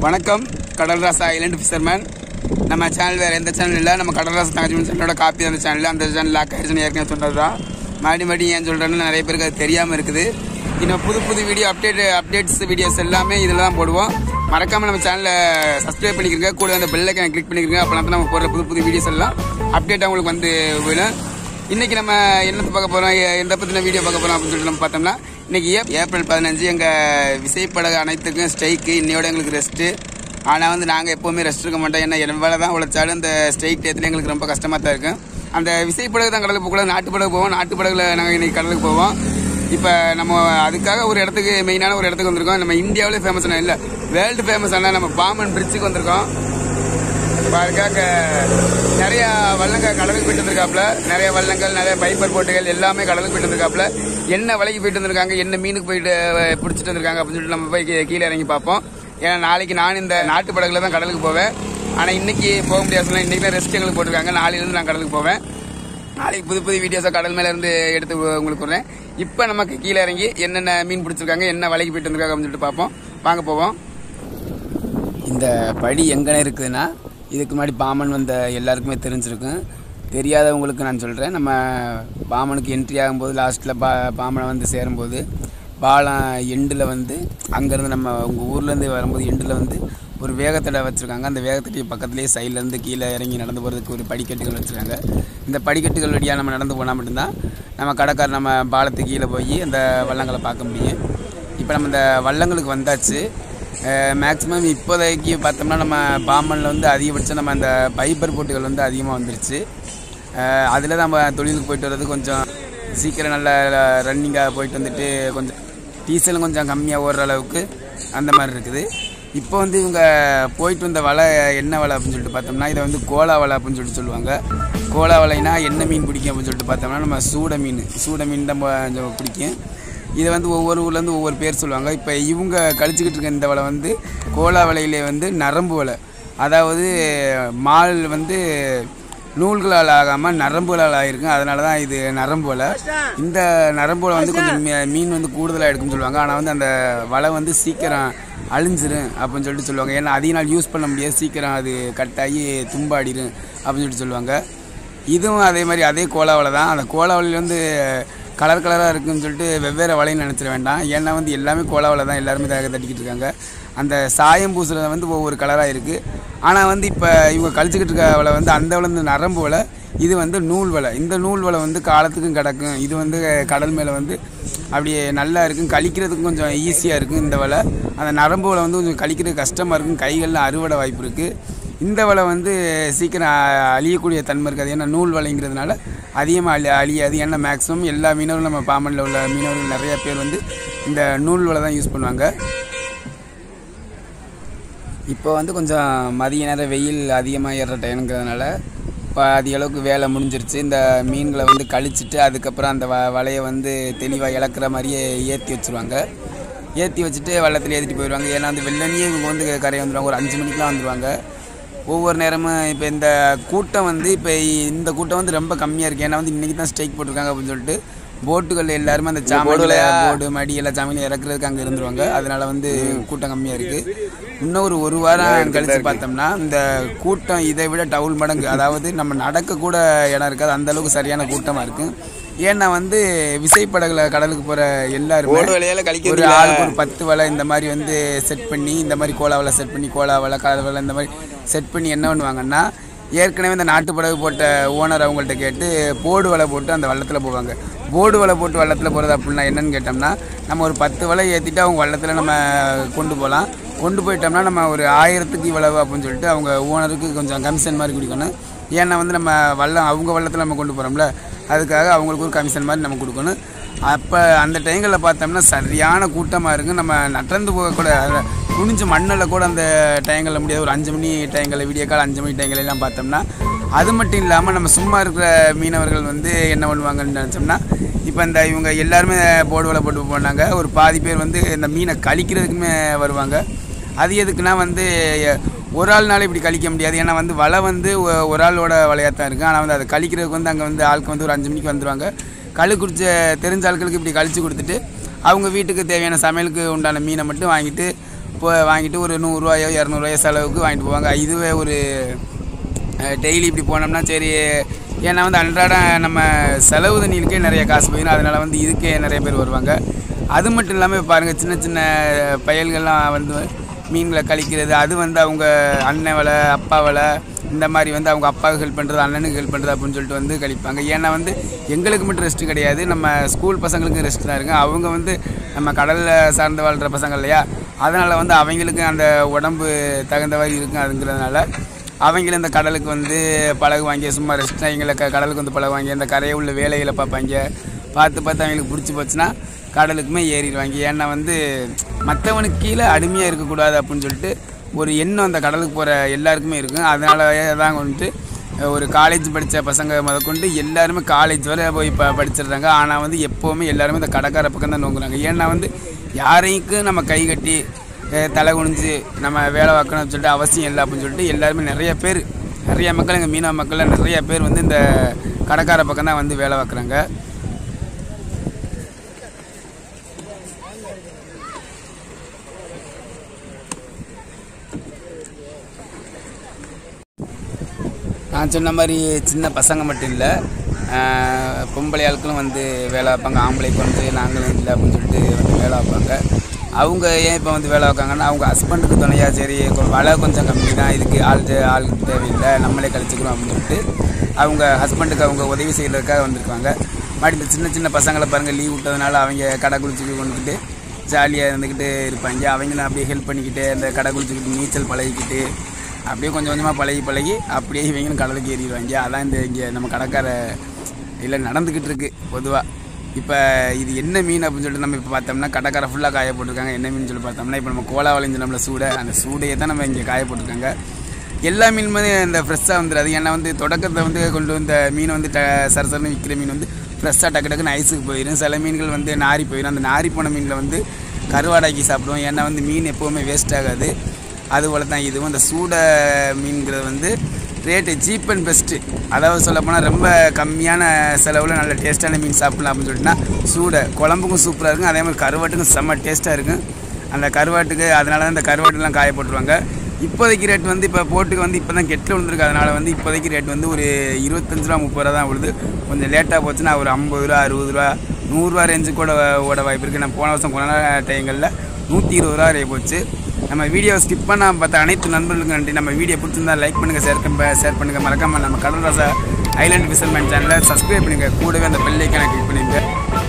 வணக்கம் Kadalrasa island fisherman. நம்ம channel வேறு எந்த சேனல் இல்லை, நம்ம கடல்ராசா தங்கச்சி சேனலோட காப்பி அந்த சேனல். அந்த சேனல் லாக் ஆயிடுச்சுன்னு ஏற்கனவே சொல்கிறது தான். மறுபடியும் ஏன் சொல்கிறேன்னு நிறைய பேருக்கு அது தெரியாமல் இருக்குது. இன்னும் புது வீடியோ அப்டேட்ஸ் வீடியோஸ் எல்லாமே இதில் தான் போடுவோம். மறக்காமல் நம்ம சேனலை சப்ஸ்கிரைப் பண்ணிக்கிறங்க, கூட அந்த பெல் ஐகானை கிளிக் பண்ணிக்கிறங்க. அப்போ தான் நம்ம போடுற புது வீடியோஸ் எல்லாம் அப்டேட்டாக உங்களுக்கு வந்து போயிடும். இன்றைக்கி நம்ம என்னத்தை பார்க்க போகிறோம், எந்த பற்றின வீடியோ பார்க்க போகிறோம் அப்படின்னு சொல்லிட்டு நம்ம பார்த்தோம்னா, இன்றைக்கி ஏப்ரல் 15 எங்கள் விசைப்படகு அனைத்துக்கும் ஸ்ட்ரைக்கு. இன்னையோட எங்களுக்கு ரெஸ்ட்டு. ஆனால் வந்து நாங்கள் எப்போவுமே ரெஸ்ட் இருக்க மாட்டோம். ஏன்னா என் வேலை தான் உழைச்சாலும் இந்த ஸ்ட்ரைக் டேத்தில் எங்களுக்கு ரொம்ப கஷ்டமாக தான் இருக்கும். அந்த விசைப்படகு தான் கடலுக்கு போகக்கூடாது, நாட்டு படகு போவோம். நாட்டு படகுல நாங்கள் இன்றைக்கி கடலுக்கு போவோம். இப்போ நம்ம அதுக்காக ஒரு இடத்துக்கு, மெயினான ஒரு இடத்துக்கு வந்திருக்கோம். நம்ம இந்தியாவிலே ஃபேமஸான இல்லை, வேர்ல்டு ஃபேமஸான நம்ம பாம்பன் பிரிட்ஜுக்கு வந்திருக்கோம். பாருங்க, நிறையா வள்ளங்கள் கடலுக்கு போயிட்டு வந்திருக்காப்புல. நிறைய வள்ளங்கள், நிறைய பைப்பர் போட்டுகள் எல்லாமே கடலுக்கு போயிட்டு வந்திருக்காப்புல. என்ன வலைக்கு போயிட்டு வந்திருக்காங்க, என்ன மீனுக்கு போயிட்டு பிடிச்சிட்டு வந்திருக்காங்க அப்படின்னு சொல்லிட்டு நம்ம போய் கீழே இறங்கி பார்ப்போம். ஏன்னா நாளைக்கு நான் இந்த நாட்டு படகுல தான் கடலுக்கு போவேன். ஆனால் இன்னைக்கு போக முடியாது, இன்னைக்கு தான் ரெஸ்ட் எங்களுக்கு போட்டிருக்காங்க. நாளையிலேருந்து நான் கடலுக்கு போவேன். நாளைக்கு புது வீடியோஸை கடல் மேலே இருந்து எடுத்து உங்களுக்கு வரேன். இப்போ நமக்கு கீழே இறங்கி என்னென்ன மீன் பிடிச்சிருக்காங்க, என்ன வலைக்கு போயிட்டு வந்திருக்காங்க அப்படின்னு சொல்லிட்டு பார்ப்போம். வாங்க போவோம். இந்த படி எங்கே இருக்குதுன்னா, இதுக்கு முன்னாடி பாம்பன் வந்த எல்லாருக்குமே தெரிஞ்சிருக்கும். தெரியாதவங்களுக்கு நான் சொல்கிறேன். நம்ம பாம்பனுக்கு என்ட்ரி ஆகும்போது லாஸ்ட்டில் பாம்பனை வந்து சேரும்போது பாலம் எண்டில் வந்து அங்கேருந்து நம்ம உங்கள் ஊர்லேருந்து வரும்போது எண்டில் வந்து ஒரு வேகத்தடை வச்சுருக்காங்க. அந்த வேகத்தடி பக்கத்துலேயே சைட்லேருந்து கீழே இறங்கி நடந்து போகிறதுக்கு ஒரு படிக்கட்டுகள் வச்சுருக்காங்க. இந்த படிக்கட்டுகள் வழியாக நம்ம நடந்து போனால் மட்டும்தான் நம்ம கடற்கரை நம்ம பாலத்துக்கு கீழே போய் அந்த வள்ளங்களை பார்க்க முடியும். இப்போ நம்ம இந்த வள்ளங்களுக்கு வந்தாச்சு. மேக்ஸிமம் இப்போதைக்கு பார்த்தோம்னா நம்ம பாம்பனில் வந்து அதிகபட்சம் நம்ம அந்த பைப்பர் போட்டுகள் வந்து அதிகமாக வந்துருச்சு. அதில் நம்ம தொழிலுக்கு போயிட்டு வர்றது கொஞ்சம் சீக்கிரம் நல்ல ரன்னிங்காக போயிட்டு வந்துட்டு கொஞ்சம் டீசலும் கொஞ்சம் கம்மியாக ஓடுற அளவுக்கு அந்த மாதிரி இருக்குது. இப்போ வந்து இவங்க போயிட்டு வந்த வலை என்ன வலை அப்படின்னு சொல்லிட்டு பார்த்தோம்னா, இதை வந்து கோலா வலை அப்படின்னு சொல்லிட்டு சொல்லுவாங்க. கோலா வலைனா என்ன மீன் பிடிக்கும் அப்படின்னு சொல்லிட்டு பார்த்தோம்னா, நம்ம சூட மீன் தான் கொஞ்சம் பிடிக்கும். இதை வந்து ஒவ்வொரு ஊர்லேருந்து ஒவ்வொரு பேர் சொல்லுவாங்க. இப்போ இவங்க கழிச்சிக்கிட்டு இருக்க இந்த வலை வந்து கோலா வலையிலே வந்து நரம்பு வலை. அதாவது மால் வந்து நூல்களால் ஆகாமல் நரம்புகளால் ஆகிருக்கும். அதனால தான் இது நரம்பு வலை. இந்த நரம்பு வலை வந்து கொஞ்சம் மீன் வந்து கூடுதலாக எடுக்குன்னு சொல்லுவாங்க. ஆனால் வந்து அந்த வலை வந்து சீக்கிரம் அழிஞ்சிரும் அப்படின்னு சொல்லிட்டு சொல்லுவாங்க. ஏன்னா அதிக நாள் யூஸ் பண்ண முடியாது, சீக்கிரம் அது கட்டாகி தும்பாடிடும் அப்படின்னு சொல்லிட்டு சொல்லுவாங்க. இதுவும் அதே மாதிரி அதே கோலா வலை தான். அந்த கோலா வலையில் வந்து கலராக இருக்குதுன்னு சொல்லிட்டு வெவ்வேறு வலைன்னு நினச்சிட வேண்டாம். ஏன்னா வந்து எல்லாமே கோலா வலை தான், எல்லாருமே தட்டிக்கிட்டு இருக்காங்க. அந்த சாயம் பூசுறது வந்து ஒவ்வொரு கலராக இருக்குது. ஆனால் வந்து இப்போ இவங்க கழிச்சிக்கிட்டு இருக்க வலை வந்து அந்த வலை வந்து நரம்பு வலை, இது வந்து நூல் வலை. இந்த நூல் வலை வந்து காலத்துக்கும் கிடக்கும். இது வந்து கடல் மேலே வந்து அப்படியே நல்லா இருக்கும், கழிக்கிறதுக்கும் கொஞ்சம் ஈஸியாக இருக்கும் இந்த வலை. அந்த நரம்பு வலை வந்து கொஞ்சம் கழிக்கிறது கஷ்டமாக இருக்கும், கைகள்லாம் அறுவடை வாய்ப்பு இருக்குது. இந்த வலை வந்து சீக்கிரம் அழியக்கூடிய தன்மை இருக்காது. ஏன்னா நூல் வலைங்கிறதுனால அதிகமாக அழியாது. ஏன்னா மேக்ஸிமம் எல்லா மீனவர்களும் நம்ம பாம்பனில் உள்ள மீனவர்கள் நிறைய பேர் வந்து இந்த நூல் வலை தான் யூஸ் பண்ணுவாங்க. இப்போ வந்து கொஞ்சம் மதிய நேரம் வெயில் அதிகமாக ஏறுற டைம்ங்கிறதுனால இப்போ அதிக அளவுக்கு வேலை முடிஞ்சிருச்சு. இந்த மீன்களை வந்து கழிச்சிட்டு அதுக்கப்புறம் அந்த வலையை வந்து தெளிவாக இழக்கிற மாதிரியே ஏற்றி வச்சுருவாங்க. ஏற்றி வச்சுட்டு வள்ளத்தில் ஏற்றிட்டு போயிடுவாங்க. ஏன்னா அந்த வெள்ளனியே இவங்க வந்து கரையை வந்துடுவாங்க. ஒரு 5 மணிக்கெலாம் வந்துடுவாங்க. ஒவ்வொரு நேரமும் இப்போ இந்த கூட்டம் வந்து இப்போ இந்த கூட்டம் வந்து ரொம்ப கம்மியாக இருக்குது. ஏன்னா வந்து இன்றைக்கி தான் ஸ்ட்ரைக் போட்டிருக்காங்க அப்படின்னு சொல்லிட்டு போட்டுகள் எல்லாருமே அந்த சாமியில் போர்டு மடி எல்லா சாமியிலும் இறக்குறதுக்கு அங்கே இருந்துருவாங்க. அதனால் வந்து கூட்டம் கம்மியாக இருக்குது. இன்னும் ஒரு வாரம் கழித்து பார்த்தோம்னா இந்த கூட்டம் இதை விட டபுள் மடங்கு, அதாவது நம்ம நடக்கக்கூட இடம் இருக்காது, அந்தளவுக்கு சரியான கூட்டமாக இருக்குது. ஏன்னா வந்து விசைப்படகுல கடலுக்கு போகிற எல்லாருமே ஒரு ஆளுக்கு ஒரு 10 வலை இந்த மாதிரி வந்து செட் பண்ணி, இந்த மாதிரி கோலா வலை செட் பண்ணி, கோலா வலை கடல் வலை இந்த மாதிரி செட் பண்ணி என்ன பண்ணுவாங்கன்னா, ஏற்கனவே இந்த நாட்டு படகு போட்ட ஓனர் அவங்கள்ட்ட கேட்டு போர்டு வலை போட்டு அந்த வள்ளத்தில் போவாங்க. போர்டு வலை போட்டு வள்ளத்தில் போகிறது அப்படின்னா என்னென்னு கேட்டோம்னா, நம்ம ஒரு 10 வலை ஏற்றிட்டு அவங்க வள்ளத்தில் நம்ம கொண்டு போகலாம். கொண்டு போயிட்டோம்னா நம்ம ஒரு 1000க்கு இவ்வளவு அப்படின்னு சொல்லிட்டு அவங்க ஓனருக்கு கொஞ்சம் கமிஷன் மாதிரி கொடுக்கணும். ஏன்னா வந்து நம்ம அவங்க வள்ளத்தில் நம்ம கொண்டு போகிறோம்ல, அதுக்காக அவங்களுக்கு ஒரு கமிஷன் மாதிரி நம்ம கொடுக்கணும். அப்போ அந்த டைங்களில் பார்த்தோம்னா சரியான கூட்டமாக இருக்குது. நம்ம நடந்து போகக்கூட குனிஞ்சு மண்ணில் கூட அந்த டைங்களில் முடியாது. ஒரு 5 மணி டைங்களில், விடிய கால 5 மணி டைங்களெல்லாம் பார்த்தோம்னா, அது மட்டும் இல்லாமல் நம்ம சும்மா இருக்கிற மீனவர்கள் வந்து என்ன பண்ணுவாங்கன்னு நினச்சோம்னா, இப்போ இந்த இவங்க எல்லாருமே போர்டு வலை போட்டு போனாங்க. ஒரு பாதி பேர் வந்து இந்த மீனை கழிக்கிறதுக்குமே வருவாங்க. அது எதுக்குன்னா வந்து ஒரு ஆள்னால இப்படி கழிக்க முடியாது. ஏன்னா வந்து வலை வந்து ஒரு ஆளோட வலையாக தான் இருக்குது. ஆனால் வந்து அதை கழிக்கிறதுக்கு வந்து அங்கே வந்து ஆளுக்கு வந்து ஒரு 5 மணிக்கு வந்துடுவாங்க. தெரிஞ்ச ஆட்களுக்கு இப்படி கழித்து கொடுத்துட்டு அவங்க வீட்டுக்கு தேவையான சமையலுக்கு உண்டான மீனை மட்டும் வாங்கிட்டு இப்போ வாங்கிட்டு ஒரு 100 ரூபாயோ 200 ரூபாயோ செலவுக்கு வாங்கிட்டு போவாங்க. இதுவே ஒரு டெய்லி இப்படி போனோம்னா சரி, ஏன்னா வந்து அன்றாட நம்ம செலவு தண்ணிகளுக்கே நிறைய காசு போயிடும். அதனால் வந்து இதுக்கே நிறைய பேர் வருவாங்க. அது மட்டும் இல்லாமல் பாருங்கள், சின்ன சின்ன பயல்கள்லாம் வந்து மீன்களை கழிக்கிறது, அது வந்து அவங்க அண்ணன் வேலை அப்பா வேலை இந்த மாதிரி வந்து அவங்க அப்பாவுக்கு ஹெல்ப் பண்ணுறது அண்ணனுக்கு ஹெல்ப் பண்ணுறது அப்படின்னு சொல்லிட்டு வந்து கழிப்பாங்க. ஏன்னா வந்து எங்களுக்கு மட்டும் ரெஸ்ட்டு கிடையாது, நம்ம ஸ்கூல் பசங்களுக்கும் ரெஸ்ட் தான் இருக்குது. அவங்க வந்து நம்ம கடலில் சார்ந்து வாழ்கிற பசங்க இல்லையா, அதனால் வந்து அவங்களுக்கு அந்த உடம்பு தகுந்த மாதிரி இருக்கும். அதுங்கிறதுனால அவங்களும் இந்த கடலுக்கு வந்து பழகுவாங்க. சும்மா ரெஸ்ட்டாக எங்களை கடலுக்கு வந்து பழகுவாங்க. இந்த கரையை உள்ள வேலைகளை பார்ப்பாங்க. பார்த்து அவங்களுக்கு பிடிச்சி போச்சுன்னா கடலுக்குமே ஏறிடுவாங்க. ஏன்னா வந்து மற்றவனுக்கு கீழே அடிமையாக இருக்கக்கூடாது அப்படின்னு சொல்லிட்டு ஒரு எண்ணம் அந்த கடலுக்கு போகிற எல்லாருக்குமே இருக்கும். அதனால தான் வந்துட்டு ஒரு காலேஜ் படித்த பசங்க முதற்கொண்டு எல்லாருமே காலேஜ் வரை போய் படிச்சிடுறாங்க. ஆனால் வந்து எப்போவுமே எல்லாருமே இந்த கடற்கரை பக்கம் தான் நோங்குறாங்க. ஏன்னா வந்து யாரையும் நம்ம கை கட்டி தலை குனிஞ்சு நம்ம வேலை பார்க்கணும்னு சொல்லிட்டு அவசியம் இல்லை அப்படின்னு சொல்லிட்டு எல்லாருமே நிறைய மக்கள் எங்கள் மீனவ மக்கள் நிறைய பேர் வந்து இந்த கடற்கரை பக்கம் தான் வந்து வேலை பார்க்குறாங்க. நான் சொன்ன மாதிரி சின்ன பசங்க மட்டும் இல்லை, பொம்பளை ஆட்களும் வந்து வேலை வைப்பாங்க. ஆம்பளைக்கு வந்து நாங்களும் இல்லை அப்படின்னு சொல்லிட்டு வந்து வேலை வைப்பாங்க. அவங்க ஏன் இப்போ வந்து வேலை வைக்காங்கன்னா, அவங்க ஹஸ்பண்டுக்கு துணையாக சரி வலை கொஞ்சம் கம்மி தான், இதுக்கு ஆள் தேவையில்லை, நம்மளே கழிச்சிக்கிறோம் அப்படின்னு சொல்லிட்டு அவங்க ஹஸ்பண்டுக்கு அவங்க உதவி செய்கிறதுக்காக வந்திருக்காங்க. மறுபடி இந்த சின்ன சின்ன பசங்களை பாருங்கள், லீவ் விட்டதுனால அவங்க கடை குளிச்சுக்கு கொண்டுக்கிட்டு ஜாலியாக இருந்துக்கிட்டு இருப்பாங்க. அவங்களும் அப்படியே ஹெல்ப் பண்ணிக்கிட்டு அந்த கடை குளிச்சுக்கிட்டு நீச்சல் பழகிக்கிட்டு அப்படியே கொஞ்சம் கொஞ்சமாக பழகி அப்படியே இவங்களும் கடலுக்கு ஏறிடுவாங்க. அதான் இந்த இங்கே நம்ம கடற்கரை இல்லை நடந்துக்கிட்டு இருக்குது பொதுவாக. இப்போ இது என்ன மீன் அப்படின்னு சொல்லிட்டு நம்ம இப்போ பார்த்தோம்னா கடற்கரை ஃபுல்லாக காய போட்டிருக்காங்க. என்ன மீன் சொல்லி பார்த்தோம்னா இப்போ நம்ம கோலா வளைஞ்சு நம்மளை அந்த சூடையை தான் நம்ம இங்கே காய போட்டிருக்காங்க. எல்லா மீனுமே இந்த ஃப்ரெஷ்ஷாக வந்துடாது. ஏன்னா வந்து தொடக்கத்தை வந்து கொண்டு வந்த மீன் வந்து சரசரன்னு விற்கிற மீன் வந்து ஃப்ரெஷ்ஷாக டக்குன்னு ஐஸுக்கு போயிடும். சில மீன்கள் வந்து நாரி போயிடும். அந்த நாரி போன மீனில் வந்து கருவாடாக்கி சாப்பிடுவோம். ஏன்னா வந்து மீன் எப்போவுமே வேஸ்ட் ஆகாது. அதுபோல் தான் இதுவும் இந்த சூடை மீன்கிறது வந்து ரேட்டு சீப் அண்ட் பெஸ்ட்டு. அதாவது சொல்லப்போனால் ரொம்ப கம்மியான செலவில் நல்ல டேஸ்ட்டான மீன் சாப்பிட்லாம் அப்படின்னு சொல்லிட்டுனா சூடை குழம்புக்கும் சூப்பராக இருக்கும். அதே மாதிரி கருவாட்டுக்கும் செம்ம டேஸ்ட்டாக இருக்கும். அந்த கருவாட்டுக்கு அதனால தான் இந்த கருவாட்டுலாம் காய போட்டுருவாங்க. இப்போதைக்கு ரேட் வந்து இப்போ போட்டுக்கு வந்து இப்போ தான் கெட்டில் விழுந்துருக்கு. அதனால் வந்து இப்போதைக்கு ரேட் வந்து ஒரு 25 ரூபா 30 ரூபா தான் விழுது. கொஞ்சம் லேட்டாக போச்சுன்னா ஒரு 50 ரூபா 60 ரூபா 100 ரூபா ரேஞ்சு கூட ஓட வாய்ப்பு இருக்குது. நான் போன வருஷம் கொரோனா டைங்களில் 120 ரூபா ரே போச்சு. நம்ம வீடியோ ஸ்கிப் பண்ணால் பார்த்த அனைத்து நண்பர்களுக்கும் நன்றி. நம்ம வீடியோ பிடிச்சிருந்தால் லைக் பண்ணுங்கள், ஷேர் பண்ணுங்கள். மறக்காமல் நம்ம கடல் ராசா ஐலாண்ட் ஃபிஷர்மேன் சேனலை சப்ஸ்கிரைப் பண்ணுங்கள். கூடவே அந்த பெல் ஐக்கானை கிளிக் பண்ணுங்கள்.